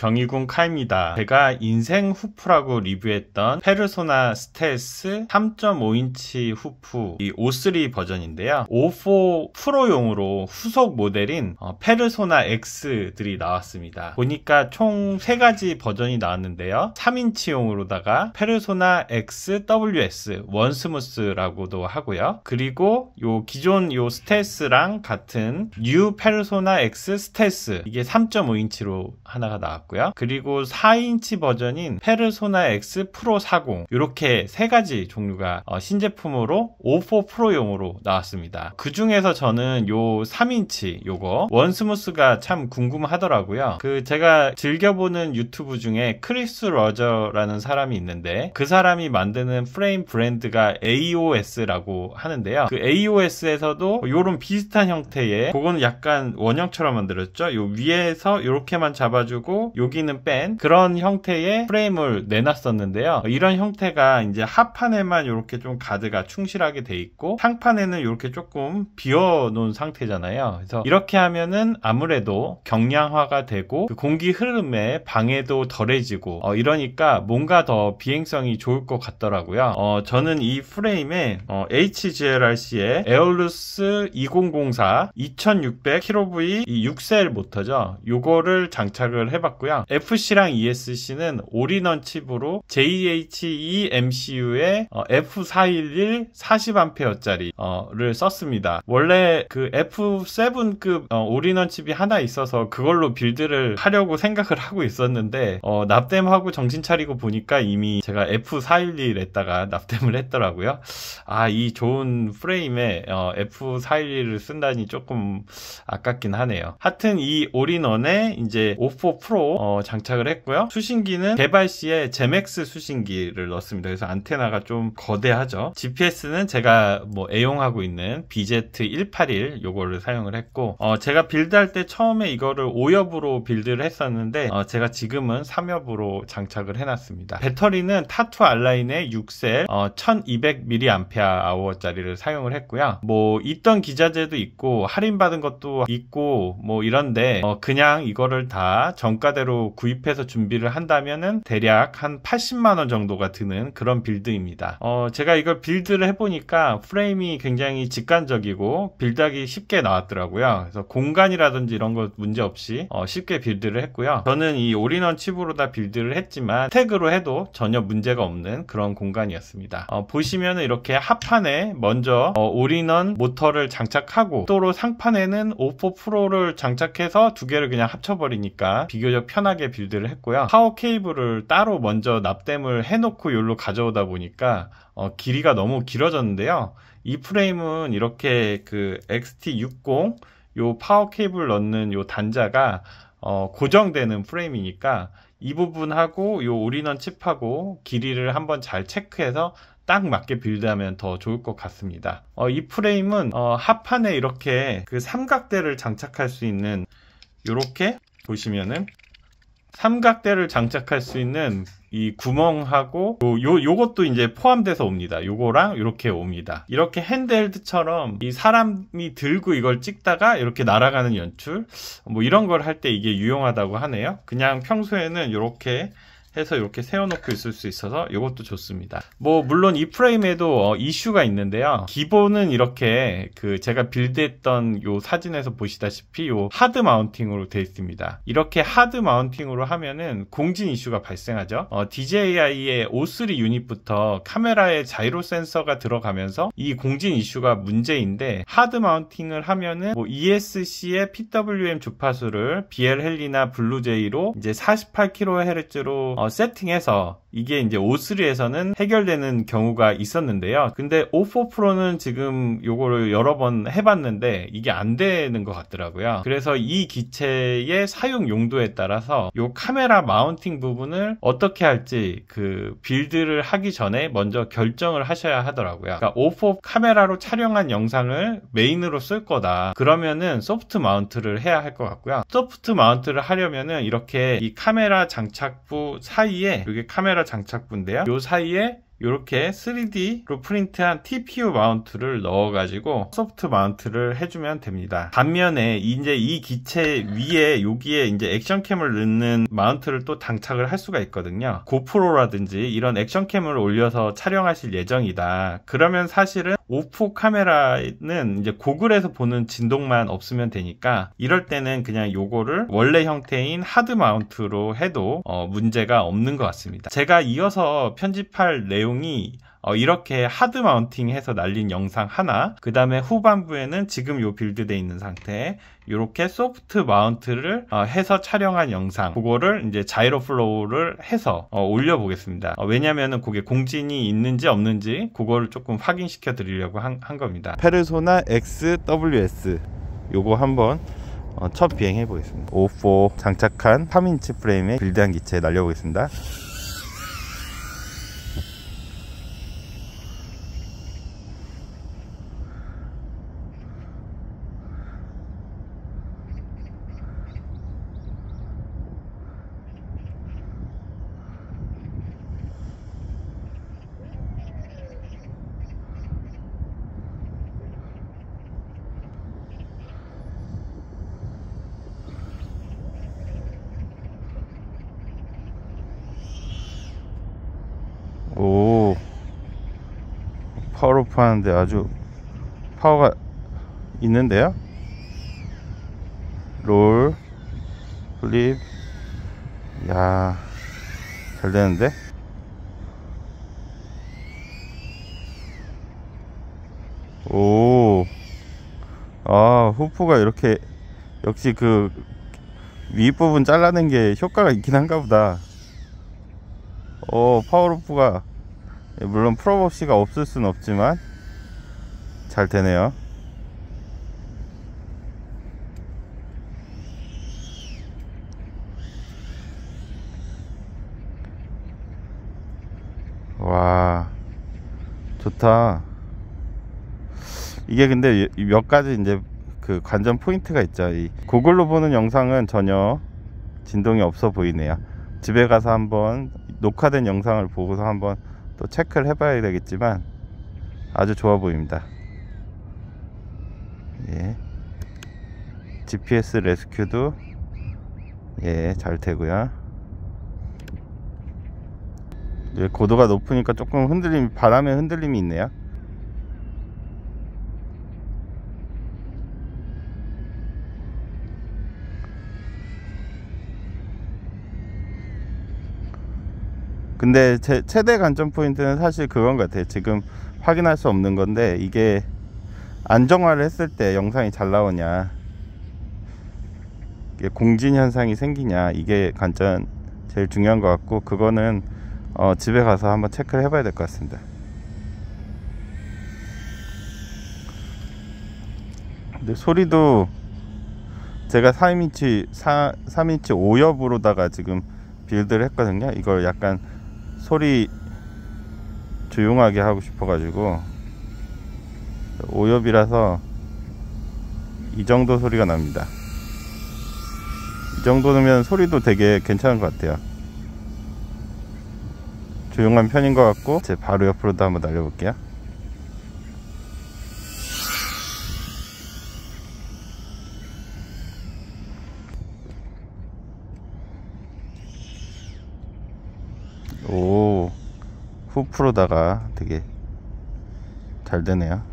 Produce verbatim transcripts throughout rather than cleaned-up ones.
경희군 카입니다. 제가 인생 후프라고 리뷰했던 페르소나 스텔스 삼 점 오 인치 후프 이 오 쓰리 버전인데요. 오 사 프로용으로 후속 모델인 어, 페르소나 X들이 나왔습니다. 보니까 총 세 가지 버전이 나왔는데요. 삼 인치용으로다가 페르소나 엑스 더블유 에스 원스무스라고도 하고요. 그리고 요 기존 요 스텔스랑 같은 뉴 페르소나 X 스텔스 이게 삼 점 오 인치로 하나가 나왔고요. 그리고 사 인치 버전인 페르소나 X 프로 사십 이렇게 세 가지 종류가 어, 신제품으로 오 사 프로용으로 나왔습니다. 그 중에서 저는 요 삼 인치 요거 원스무스가 참 궁금하더라고요. 그 제가 즐겨보는 유튜브 중에 크리스 러저라는 사람이 있는데 그 사람이 만드는 프레임 브랜드가 에이오에스라고 하는데요. 그 에이오에스에서도 요런 비슷한 형태의 그거는 약간 원형처럼 만들었죠. 요 위에서 이렇게만 잡아주고 여기는 뺀 그런 형태의 프레임을 내놨었는데요. 이런 형태가 이제 하판에만 이렇게 좀 가드가 충실하게 돼 있고 상판에는 이렇게 조금 비워 놓은 상태잖아요. 그래서 이렇게 하면은 아무래도 경량화가 되고 그 공기 흐름에 방해도 덜해지고 어 이러니까 뭔가 더 비행성이 좋을 것 같더라고요. 어 저는 이 프레임에 어 에이치지엘알씨의 에어루스 이천사 이천육백 킬로브이 이 육 셀 모터죠. 요거를 장착을 해봤고요. 에프씨랑 이에스씨는 올인원 칩으로 제이에이치 이 엠씨유의 어, 에프 사백십일 사십 암페어짜리 어, 를 썼습니다. 원래 그 에프 세븐급 어, 올인원 칩이 하나 있어서 그걸로 빌드를 하려고 생각을 하고 있었는데 어, 납땜하고 정신 차리고 보니까 이미 제가 에프 사백십일 했다가 납땜을 했더라고요. 아, 이 좋은 프레임에 어, 에프 사백십일을 쓴다니 조금 아깝긴 하네요. 하여튼 이 올인원에 이제 오 사 프로 어, 장착을 했고요. 수신기는 개발 시에 제맥스 수신기를 넣었습니다. 그래서 안테나가 좀 거대하죠. 지피에스는 제가 뭐 애용하고 있는 비제트 백팔십일 요거를 사용을 했고 어, 제가 빌드할 때 처음에 이거를 오 엽으로 빌드를 했었는데 어, 제가 지금은 삼 엽으로 장착을 해놨습니다. 배터리는 타투 알라인의 육 셀 어, 천이백 밀리앰페어 아워짜리를 사용을 했고요. 뭐 있던 기자재도 있고 할인받은 것도 있고 뭐 이런데 어, 그냥 이거를 다 정가대로 구입해서 준비를 한다면은 대략 한 팔십만 원 정도가 드는 그런 빌드입니다. 어, 제가 이걸 빌드를 해보니까 프레임이 굉장히 직관적이고 빌드하기 쉽게 나왔더라고요. 그래서 공간이라든지 이런 거 문제없이 어, 쉽게 빌드를 했고요. 저는 이 올인원 칩으로 다 빌드를 했지만 스택으로 해도 전혀 문제가 없는 그런 공간이었습니다. 어, 보시면은 이렇게 하판에 먼저 어, 올인원 모터를 장착하고 또로 상판에는 오 사 프로를 장착해서 두 개를 그냥 합쳐버리니까 비교적 편하게 빌드를 했고요. 파워 케이블을 따로 먼저 납땜을 해놓고 여기로 가져오다 보니까 어, 길이가 너무 길어졌는데요. 이 프레임은 이렇게 그 엑스티 육십 요 파워 케이블 넣는 요 단자가 어, 고정되는 프레임이니까 이 부분하고 요 올인원 칩하고 길이를 한번 잘 체크해서 딱 맞게 빌드하면 더 좋을 것 같습니다. 어, 이 프레임은 어, 하판에 이렇게 그 삼각대를 장착할 수 있는 요렇게 보시면은 삼각대를 장착할 수 있는 이 구멍하고 요, 요, 요것도 이제 포함돼서 옵니다. 요거랑 이렇게 옵니다. 이렇게 핸드헬드처럼 이 사람이 들고 이걸 찍다가 이렇게 날아가는 연출 뭐 이런 걸 할 때 이게 유용하다고 하네요. 그냥 평소에는 이렇게 해서 이렇게 세워놓고 있을 수 있어서 이것도 좋습니다. 뭐 물론 이 프레임에도 어, 이슈가 있는데요. 기본은 이렇게 그 제가 빌드했던 요 사진에서 보시다시피 요 하드 마운팅으로 되어 있습니다. 이렇게 하드 마운팅으로 하면은 공진 이슈가 발생하죠. 어, 디제이아이의 오 쓰리 유닛부터 카메라에 자이로 센서가 들어가면서 이 공진 이슈가 문제인데 하드 마운팅을 하면은 뭐 이에스씨의 피더블유엠 주파수를 비엘헬리나 블루제이로 이제 사십팔 킬로헤르츠로 어, 세팅해서 이게 이제 오 쓰리에서는 해결되는 경우가 있었는데요. 근데 오 사 프로는 지금 요거를 여러 번 해봤는데 이게 안 되는 것 같더라고요. 그래서 이 기체의 사용 용도에 따라서 요 카메라 마운팅 부분을 어떻게 할지 그 빌드를 하기 전에 먼저 결정을 하셔야 하더라고요. 그러니까 오 사 카메라로 촬영한 영상을 메인으로 쓸 거다. 그러면은 소프트 마운트를 해야 할 것 같고요. 소프트 마운트를 하려면은 이렇게 이 카메라 장착부 사이에 이게 카메라 장착부인데요. 요 사이에 이렇게 쓰리디로 프린트한 티피유 마운트를 넣어가지고 소프트 마운트를 해주면 됩니다. 반면에 이제 이 기체 위에 여기에 이제 액션캠을 넣는 마운트를 또 장착을 할 수가 있거든요. 고프로라든지 이런 액션캠을 올려서 촬영하실 예정이다. 그러면 사실은 오포 카메라는 이제 고글에서 보는 진동만 없으면 되니까 이럴 때는 그냥 요거를 원래 형태인 하드 마운트로 해도 어, 문제가 없는 것 같습니다. 제가 이어서 편집할 내용이 어, 이렇게 하드 마운팅 해서 날린 영상 하나, 그 다음에 후반부에는 지금 요 빌드되어 있는 상태 이렇게 소프트 마운트를 어, 해서 촬영한 영상, 그거를 이제 자이로 플로우를 해서 어, 올려보겠습니다. 어, 왜냐면은 그게 공진이 있는지 없는지 그거를 조금 확인시켜 드리려고 한, 한 겁니다. 페르소나 엑스 더블유 에스 요거 한번 어, 첫 비행해 보겠습니다. 오포 장착한 삼 인치 프레임에 빌드한 기체 날려보겠습니다. 오, 파워오프 하는데 아주 파워가 있는데요. 롤, 플립, 야, 잘 되는데. 오, 아, 후프가 이렇게 역시 그 윗부분 잘라낸 게 효과가 있긴 한가 보다. 어, 파워오프가 물론 프로버시가 없을 순 없지만 잘 되네요. 와, 좋다. 이게 근데 몇 가지 이제 그 관전 포인트가 있죠. 이 고글로 보는 영상은 전혀 진동이 없어 보이네요. 집에 가서 한번 녹화된 영상을 보고서 한번 또 체크를 해봐야 되겠지만 아주 좋아 보입니다. 예. 지피에스 레스큐도 예, 잘 되고요. 예, 고도가 높으니까 조금 흔들림, 바람의 흔들림이 있네요. 근데 제 최대 관전 포인트는 사실 그건 같아요. 지금 확인할 수 없는 건데 이게 안정화를 했을 때 영상이 잘 나오냐, 이게 공진 현상이 생기냐, 이게 관전 제일 중요한 것 같고, 그거는 어 집에 가서 한번 체크를 해봐야 될 것 같습니다. 근데 소리도 제가 삼 인치 삼 인치 오엽으로다가 지금 빌드를 했거든요. 이걸 약간 소리 조용하게 하고 싶어 가지고 오엽이라서 이 정도 소리가 납니다. 이 정도면 소리도 되게 괜찮은 것 같아요. 조용한 편인 것 같고, 제 바로 옆으로도 한번 날려볼게요. 오, 후프로다가 되게 잘 되네요.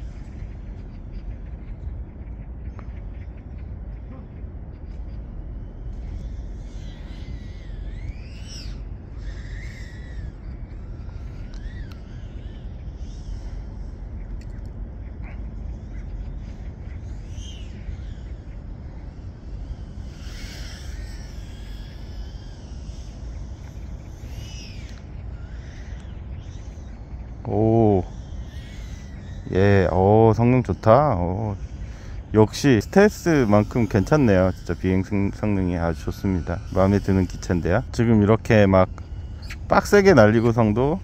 오, 예, 오, 성능 좋다. 오, 역시 스텔스만큼 괜찮네요. 진짜 비행 성능이 아주 좋습니다. 마음에 드는 기체인데요. 지금 이렇게 막 빡세게 날리고성도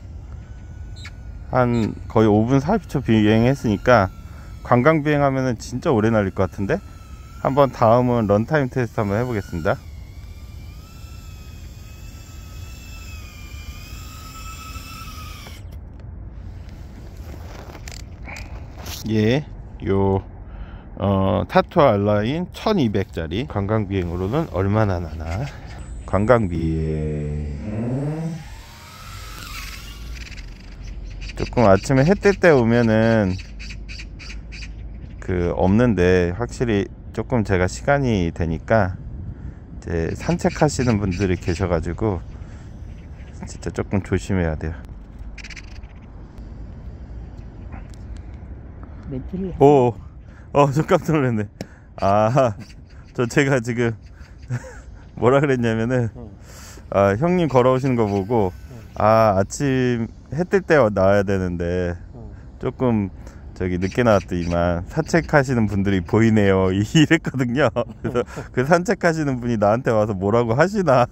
한 거의 오 분 사십 초 비행했으니까 관광 비행하면은 진짜 오래 날릴 것 같은데, 한번 다음은 런타임 테스트 한번 해보겠습니다. 예, 요 어, 타투 알라인 천이백 짜리 관광비행으로는 얼마나 나나. 관광비행 조금 아침에 해 뜰 때 오면은 그 없는데, 확실히 조금 제가 시간이 되니까 이제 산책하시는 분들이 계셔가지고 진짜 조금 조심해야 돼요. 오, 어, 저 깜짝 놀랐네. 아, 저 제가 지금 뭐라 그랬냐면은, 아, 형님 걸어오시는 거 보고, 아, 아침 해 뜰 때 나와야 되는데 조금 저기 늦게 나왔더니만 산책하시는 분들이 보이네요 이랬거든요. 그래서 그 산책하시는 분이 나한테 와서 뭐라고 하시나.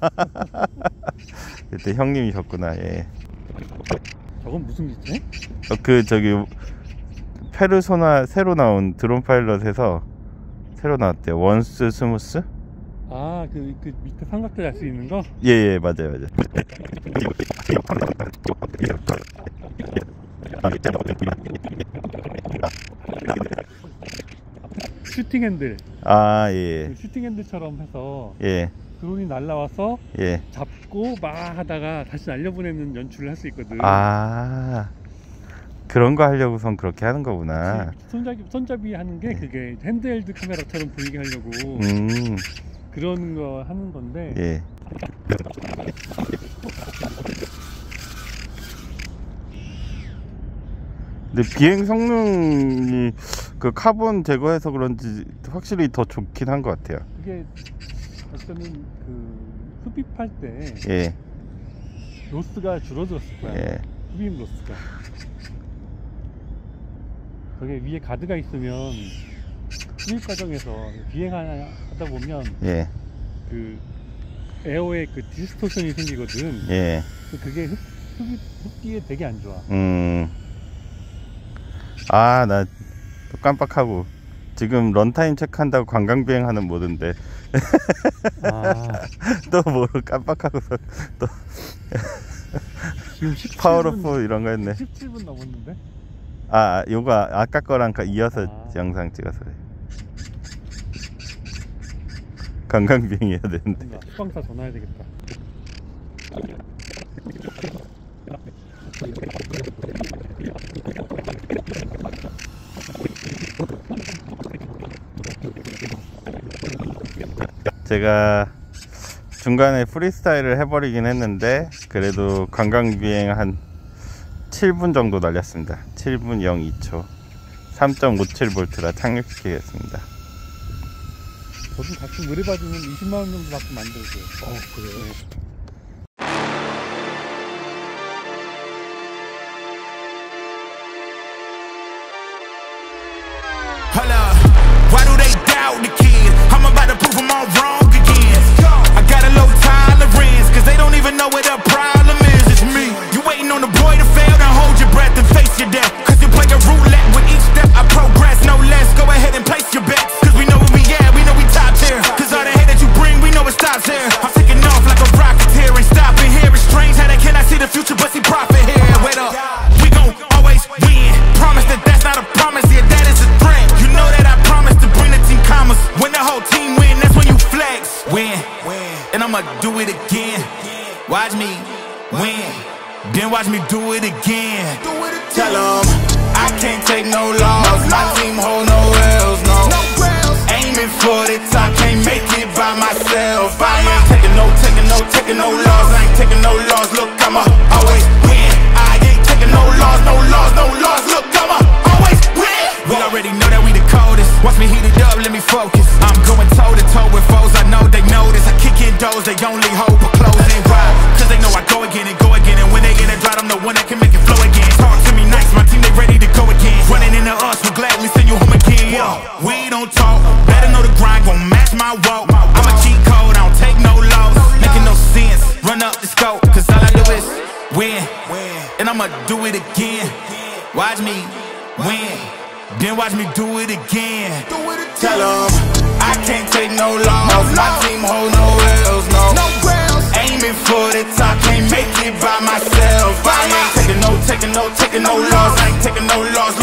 그때 형님이셨구나. 예. 저건 무슨 기체? 어, 그 저기 페르소나 새로 나온 드론 파일럿에서 새로 나왔대요. 원스 스무스? 아, 그, 그 밑에 삼각대 할 수 있는 거? 예예, 예, 맞아요 맞아요. 슈팅 핸들. 아, 예. 그 슈팅 핸들처럼 해서 예. 드론이 날라와서 예. 잡고 막 하다가 다시 날려보내는 연출을 할 수 있거든. 아, 그런 거 하려고선 그렇게 하는 거구나. 손잡이, 손잡이 하는 게 그게 핸드헬드 카메라처럼 보이게 하려고 음. 그런 거 하는 건데. 예. 근데 비행 성능이 그 카본 제거해서 그런지 확실히 더 좋긴 한 것 같아요. 그게 어쩌면 그 흡입할 때 예. 로스가 줄어들었을 거야. 예. 흡입 로스가. 저게 위에 가드가 있으면 흡입 과정에서 비행하다 보면 예. 그 에어에 그 디스토션이 생기거든. 예. 그게 흡, 흡입, 흡기에 되게 안 좋아. 음. 아, 나 또 깜빡하고 지금 런타임 체크한다고 관광비행 하는 모드인데 아. 또 뭐로 깜빡하고서 또 지금 십칠 분, 파워로프 이런 거 했네. 십칠 분 넘었는데? 아, 요거 아까 거랑 이어서 아. 영상 찍어서 그래. 관광비행 해야 되는데. 수방사 전화해야 되겠다. 제가 중간에 프리스타일을 해버리긴 했는데 그래도 관광비행 한 칠 분 정도 날렸습니다. 칠 분 영이 초 삼 점 오칠 볼트라 착륙시키겠습니다. 저도 가끔 의뢰받으면 이십만 원 정도 받고 만들고요. 어, 그래요? 네. Why do they doubt the kid? I'm about to prove them all wrong again. I got a low tolerance, cause they don't even know what the problem is. It's me. You waiting on the boy to fail, then hold your breath and face your death. Cause you play a roulette with each step. I progress, no less. Go ahead and place your bets. Cause we know where we at, we know we top tier. Cause all the hate that you bring, we know it stops here. I'm taking off like a rocketeer and stopping here. It's strange how they cannot see the future, but see profit here. Wait up, we gon' always win. Promise that that's not a promise, yeah, that is a threat. You know that I promise to bring the team commas. When the whole team win, that's when you flex. Win, and I'ma do it again. Watch me win, then watch me do it again. Tell them I can't take no loss. My team hold no L's, no. Aiming for the top, can't make it by myself. I ain't taking no, taking no, taking no loss. I ain't taking no loss. Look, I'ma always win. I ain't taking no loss, no loss, no loss. Look, I'ma always win. We already know that we the coldest. Watch me heat it up, let me focus. I'm going toe to toe with foes, I know they notice. I kick in doors, they only hope for closing. Why? Cause they know I go again and go again. And when they get it dry, I'm the one that can make it flow again. Talk to me nice, my team, they ready to go again. Running into us, we'll gladly send you home again. Yo, we don't talk, better know the grind, gon' match my walk. I'm a cheat code, I don't take no loss. Making no sense, run up the scope. Cause all I do is win, and I'ma do it again. Watch me win, then watch me do it again. Tell them I can't take no loss. My team hold no L's, no. Aiming for the top, can't make it by myself. I ain't taking no, taking no, taking no loss. I ain't taking no loss.